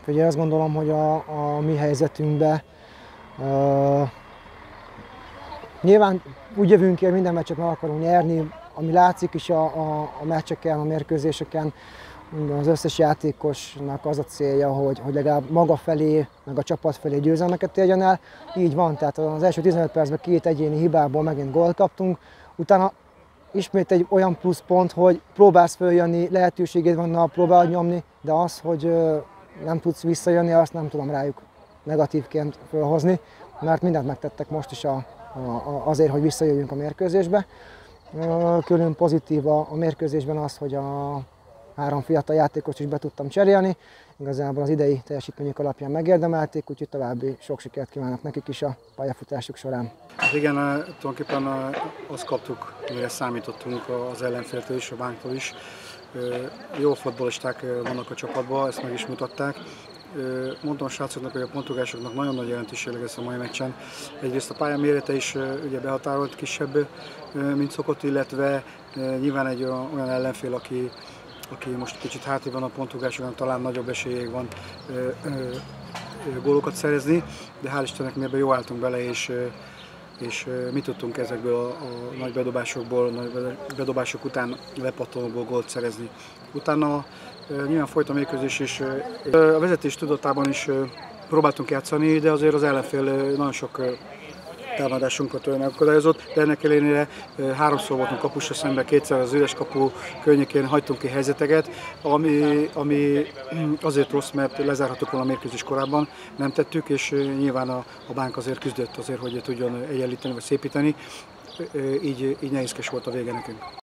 Ugye azt gondolom, hogy a mi helyzetünkben nyilván úgy jövünk el, minden meccset meg akarunk nyerni, ami látszik is a meccseken, a mérkőzéseken. Az összes játékosnak az a célja, hogy legalább maga felé, meg a csapat felé győzelmeket érjen el. Így van, tehát az első 15 percben 2 egyéni hibából megint gólt kaptunk. Utána ismét egy olyan pluszpont, hogy próbálsz följönni, lehetőséged van, próbálod nyomni, de az, hogy nem tudsz visszajönni, azt nem tudom rájuk negatívként felhozni, mert mindent megtettek most is azért, hogy visszajöjjünk a mérkőzésbe. Külön pozitív a mérkőzésben az, hogy a 3 fiatal játékost is be tudtam cserélni. Igazából az idei teljesítményük alapján megérdemelték, úgyhogy további sok sikert kívánok nekik is a pályafutásuk során. Igen, tulajdonképpen azt kaptuk, mire számítottunk az ellenféltől is, a bánktól is. Jó fotballisták vannak a csapatban, ezt meg is mutatták. Mondtam a srácoknak, hogy a pontugásoknak nagyon nagy jelentősége lesz a mai meccsen. Egyrészt a pálya mérete is ugye behatárolt, kisebb, mint szokott, illetve nyilván egy olyan ellenfél, aki most kicsit hátrébb van a pontugásokon, talán nagyobb esélye van gólokat szerezni, de hál' Istennek mi ebben jól álltunk bele, és mi tudtunk ezekből a nagy bedobásokból, nagy bedobások után lepattanóból gólt szerezni. Utána nyilván folyt a mérkőzés, és a vezetés tudatában is próbáltunk játszani, de azért az ellenfél nagyon sok támadásunkat megakadályozott, de ennek ellenére 3-szor voltunk kapusra szemben, 2-szer az üres kapu környékén hagytunk ki helyzeteket, ami azért rossz, mert lezárhattuk volna a mérkőzés korábban, nem tettük, és nyilván a bánk azért küzdött azért, hogy tudjon egyenlíteni vagy szépíteni, így nehézkes volt a vége nekünk.